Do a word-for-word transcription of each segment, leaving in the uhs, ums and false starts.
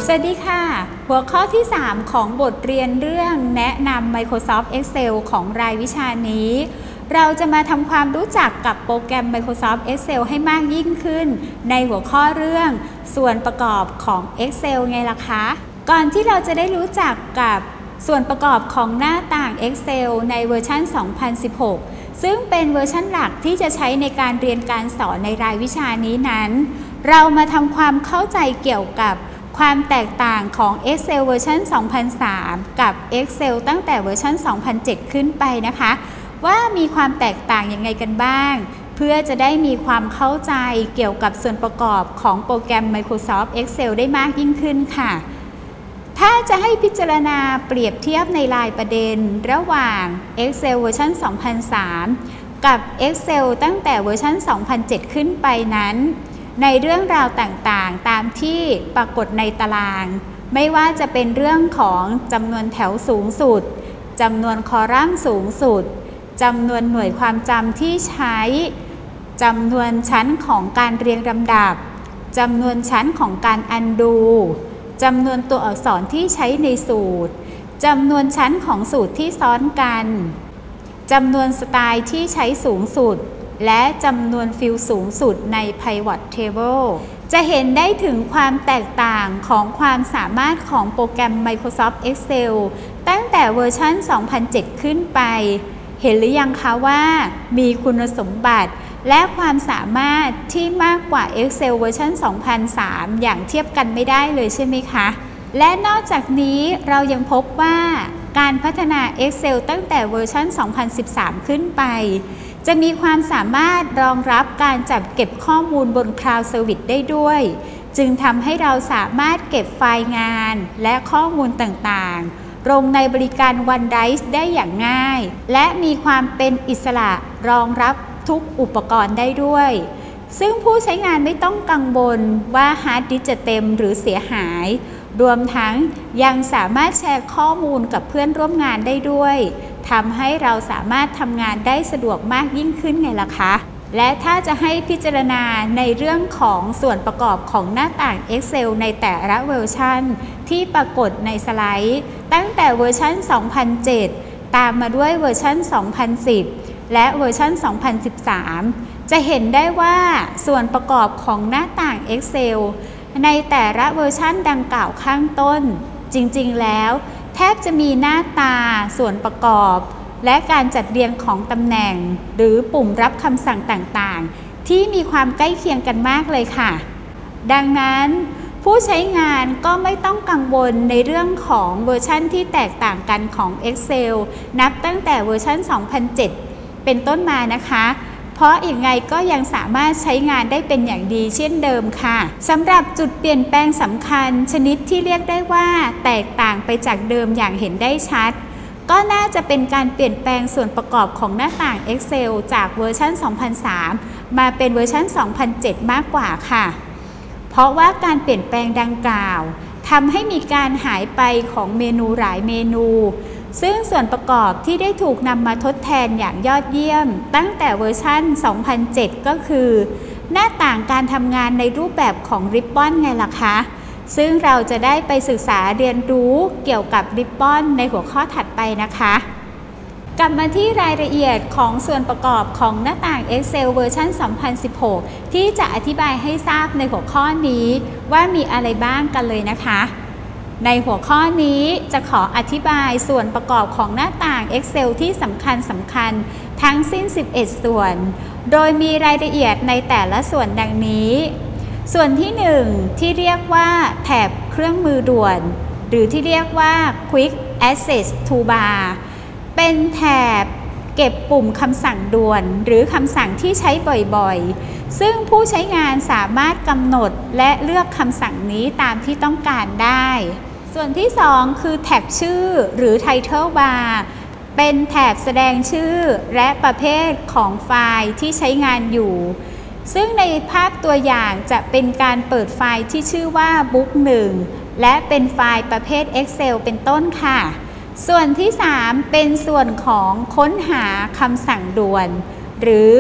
สวัสดีค่ะหัวข้อที่สามของบทเรียนเรื่องแนะนำ Microsoft Excel ของรายวิชานี้เราจะมาทำความรู้จักกับโปรแกรม Microsoft Excel ให้มากยิ่งขึ้นในหัวข้อเรื่องส่วนประกอบของ Excel ไงล่ะคะก่อนที่เราจะได้รู้จักกับส่วนประกอบของหน้าต่าง Excel ในเวอร์ชัน สองพันสิบหก ซึ่งเป็นเวอร์ชันหลักที่จะใช้ในการเรียนการสอนในรายวิชานี้นั้นเรามาทำความเข้าใจเกี่ยวกับความแตกต่างของ Excel เวอร์ชัน สองพันสาม กับ Excel ตั้งแต่เวอร์ชัน สองพันเจ็ด ขึ้นไปนะคะว่ามีความแตกต่างยังไงกันบ้างเพื่อจะได้มีความเข้าใจเกี่ยวกับส่วนประกอบของโปรแกรม Microsoft Excel ได้มากยิ่งขึ้นค่ะถ้าจะให้พิจารณาเปรียบเทียบในรายประเด็นระหว่าง Excel เวอร์ชัน สองพันสาม กับ Excel ตั้งแต่เวอร์ชัน สองพันเจ็ด ขึ้นไปนั้นในเรื่องราวต่างๆตามที่ปรากฏในตารางไม่ว่าจะเป็นเรื่องของจำนวนแถวสูงสุดจำนวนคอลัมน์สูงสุดจำนวนหน่วยความจำที่ใช้จำนวนชั้นของการเรียงลำดับจำนวนชั้นของการอันดูจำนวนตัวอักษรที่ใช้ในสูตรจำนวนชั้นของสูตรที่ซ้อนกันจำนวนสไตล์ที่ใช้สูงสุดและจำนวนฟิลด์สูงสุดใน Pivot Table จะเห็นได้ถึงความแตกต่างของความสามารถของโปรแกรม Microsoft Excel ตั้งแต่เวอร์ชัน สองพันเจ็ด ขึ้นไปเห็นหรือยังคะว่ามีคุณสมบัติและความสามารถที่มากกว่า Excel เวอร์ชัน สองพันสาม อย่างเทียบกันไม่ได้เลยใช่ไหมคะและนอกจากนี้เรายังพบว่าการพัฒนา Excel ตั้งแต่เวอร์ชัน สองพันสิบสาม ขึ้นไปจะมีความสามารถรองรับการจัดเก็บข้อมูลบน Cloud Service ได้ด้วยจึงทำให้เราสามารถเก็บไฟล์งานและข้อมูลต่างๆลงในบริการ OneDrive ได้อย่างง่ายและมีความเป็นอิสระรองรับทุกอุปกรณ์ได้ด้วยซึ่งผู้ใช้งานไม่ต้องกังวลว่าฮาร์ดดิสก์จะเต็มหรือเสียหายรวมทั้งยังสามารถแชร์ข้อมูลกับเพื่อนร่วมงานได้ด้วยทำให้เราสามารถทำงานได้สะดวกมากยิ่งขึ้นไงล่ะคะและถ้าจะให้พิจารณาในเรื่องของส่วนประกอบของหน้าต่าง Excel ในแต่ละเวอร์ชันที่ปรากฏในสไลด์ตั้งแต่เวอร์ชัน สองพันเจ็ด ตามมาด้วยเวอร์ชัน สองพันสิบ และเวอร์ชัน สองพันสิบสาม จะเห็นได้ว่าส่วนประกอบของหน้าต่าง Excel ในแต่ละเวอร์ชันดังกล่าวข้างต้นจริงๆแล้วแทบจะมีหน้าตาส่วนประกอบและการจัดเรียงของตำแหน่งหรือปุ่มรับคำสั่งต่างๆที่มีความใกล้เคียงกันมากเลยค่ะดังนั้นผู้ใช้งานก็ไม่ต้องกังวลในเรื่องของเวอร์ชันที่แตกต่างกันของ Excel นับตั้งแต่เวอร์ชัน สองพันเจ็ด เป็นต้นมานะคะเพราะอีกไงก็ยังสามารถใช้งานได้เป็นอย่างดีเช่นเดิมค่ะสำหรับจุดเปลี่ยนแปลงสำคัญชนิดที่เรียกได้ว่าแตกต่างไปจากเดิมอย่างเห็นได้ชัดก็น่าจะเป็นการเปลี่ยนแปลงส่วนประกอบของหน้าต่าง Excel จากเวอร์ชัน สองพันสาม มาเป็นเวอร์ชัน สองพันเจ็ด มากกว่าค่ะเพราะว่าการเปลี่ยนแปลงดังกล่าวทำให้มีการหายไปของเมนูหลายเมนูซึ่งส่วนประกอบที่ได้ถูกนำมาทดแทนอย่างยอดเยี่ยมตั้งแต่เวอร์ชัน สองพันเจ็ด ก็คือหน้าต่างการทำงานในรูปแบบของริบบอนไงล่ะคะซึ่งเราจะได้ไปศึกษาเรียนรู้เกี่ยวกับริบบอนในหัวข้อถัดไปนะคะกลับมาที่รายละเอียดของส่วนประกอบของหน้าต่าง Excel เวอร์ชัน สองพันสิบหก ที่จะอธิบายให้ทราบในหัวข้อนี้ว่ามีอะไรบ้างกันเลยนะคะในหัวข้อนี้จะขออธิบายส่วนประกอบของหน้าต่าง Excel ที่สำคัญสำคัญทั้งสิ้นสิบเอ็ดส่วนโดยมีรายละเอียดในแต่ละส่วนดังนี้ส่วนที่หนึ่งที่เรียกว่าแถบเครื่องมือด่วนหรือที่เรียกว่า Quick Access Toolbar เป็นแถบเก็บปุ่มคำสั่งด่วนหรือคำสั่งที่ใช้บ่อยๆซึ่งผู้ใช้งานสามารถกำหนดและเลือกคำสั่งนี้ตามที่ต้องการได้ส่วนที่สองคือแท็กชื่อหรือ Title Bar เป็นแถบแสดงชื่อและประเภทของไฟล์ที่ใช้งานอยู่ซึ่งในภาพตัวอย่างจะเป็นการเปิดไฟล์ที่ชื่อว่า Book หนึ่ง และเป็นไฟล์ประเภท Excel เป็นต้นค่ะส่วนที่สามเป็นส่วนของค้นหาคำสั่งด่วนหรือ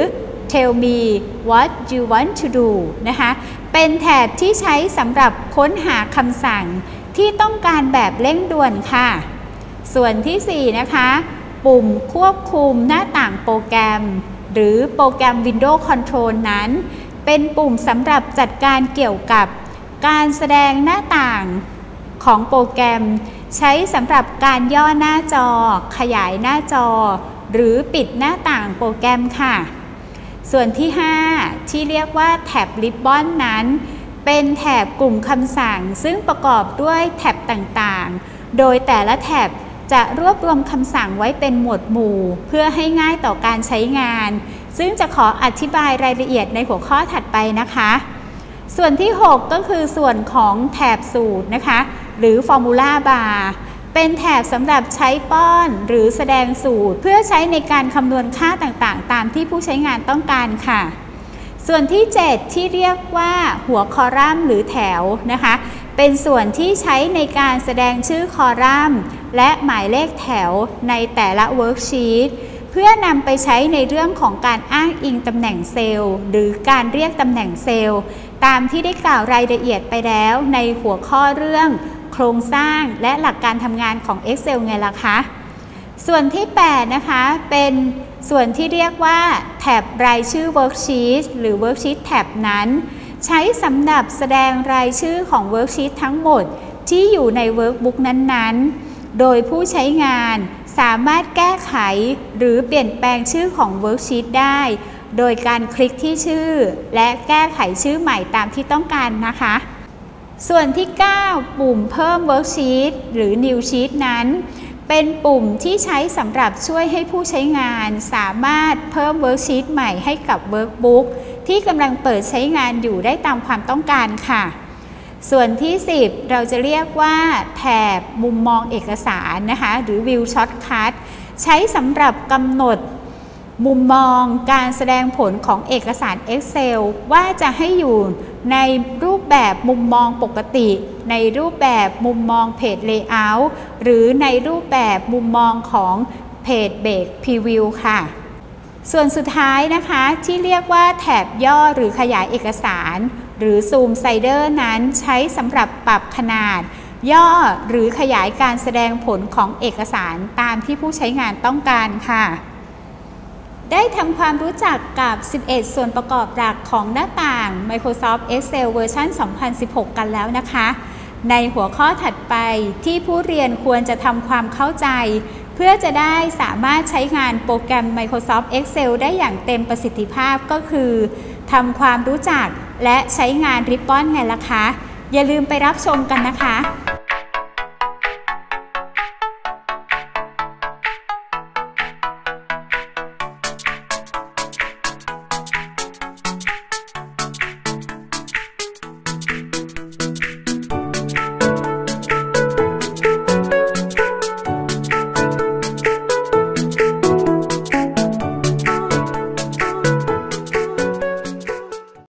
tell me what you want to do นะคะเป็นแถบที่ใช้สำหรับค้นหาคำสั่งที่ต้องการแบบเร่งด่วนค่ะส่วนที่สี่นะคะปุ่มควบคุมหน้าต่างโปรแกรมหรือโปรแกรม Windows Control นั้นเป็นปุ่มสำหรับจัดการเกี่ยวกับการแสดงหน้าต่างของโปรแกรมใช้สำหรับการย่อหน้าจอขยายหน้าจอหรือปิดหน้าต่างโปรแกรมค่ะส่วนที่ห้าที่เรียกว่าแท็บ Ribbon นั้นเป็นแถบกลุ่มคำสั่งซึ่งประกอบด้วยแท็บต่างๆโดยแต่ละแท็บจะรวบรวมคำสั่งไว้เป็นหมวดหมู่เพื่อให้ง่ายต่อการใช้งานซึ่งจะขออธิบายรายละเอียดในหัวข้อถัดไปนะคะส่วนที่หกก็คือส่วนของแถบสูตรนะคะหรือ Formula Bar เป็นแถบสำหรับใช้ป้อนหรือแสดงสูตรเพื่อใช้ในการคำนวณค่าต่างๆตามที่ผู้ใช้งานต้องการค่ะส่วนที่เจ็ดที่เรียกว่าหัวคอลัมน์หรือแถวนะคะเป็นส่วนที่ใช้ในการแสดงชื่อคอลัมน์และหมายเลขแถวในแต่ละเวิร์กชีตเพื่อนำไปใช้ในเรื่องของการอ้างอิงตำแหน่งเซลล์หรือการเรียกตำแหน่งเซลล์ตามที่ได้กล่าวรายละเอียดไปแล้วในหัวข้อเรื่องโครงสร้างและหลักการทำงานของ Excel ไงล่ะคะส่วนที่แปดนะคะเป็นส่วนที่เรียกว่าแท็บรายชื่อ Worksheet หรือ Worksheet แท็บนั้นใช้สำหรับแสดงรายชื่อของ Worksheet ทั้งหมดที่อยู่ใน Workbook นั้นๆโดยผู้ใช้งานสามารถแก้ไขหรือเปลี่ยนแปลงชื่อของ Worksheet ได้โดยการคลิกที่ชื่อและแก้ไขชื่อใหม่ตามที่ต้องการนะคะส่วนที่เก้าปุ่มเพิ่ม Worksheet หรือ New Sheet นั้นเป็นปุ่มที่ใช้สำหรับช่วยให้ผู้ใช้งานสามารถเพิ่ม Worksheet ใหม่ให้กับ Workbook ที่กำลังเปิดใช้งานอยู่ได้ตามความต้องการค่ะส่วนที่สิบเราจะเรียกว่าแถบมุมมองเอกสารนะคะหรือ View Shortcut ใช้สำหรับกำหนดมุมมองการแสดงผลของเอกสาร Excel ว่าจะให้อยู่ในรูปแบบมุมมองปกติในรูปแบบมุมมองเพจ Layout หรือในรูปแบบมุมมองของเพจ Base Preview ค่ะส่วนสุดท้ายนะคะที่เรียกว่าแถบย่อหรือขยายเอกสารหรือ Zoom Slider นั้นใช้สำหรับปรับขนาดย่อหรือขยายการแสดงผลของเอกสารตามที่ผู้ใช้งานต้องการค่ะได้ทำความรู้จักกับสิบเอ็ดส่วนประกอบหลักของหน้าต่าง Microsoft Excel เวอร์ชัน สองพันสิบหก กันแล้วนะคะในหัวข้อถัดไปที่ผู้เรียนควรจะทำความเข้าใจเพื่อจะได้สามารถใช้งานโปรแกรม Microsoft Excel ได้อย่างเต็มประสิทธิภาพก็คือทำความรู้จักและใช้งาน Ribbon ไงล่ะคะอย่าลืมไปรับชมกันนะคะ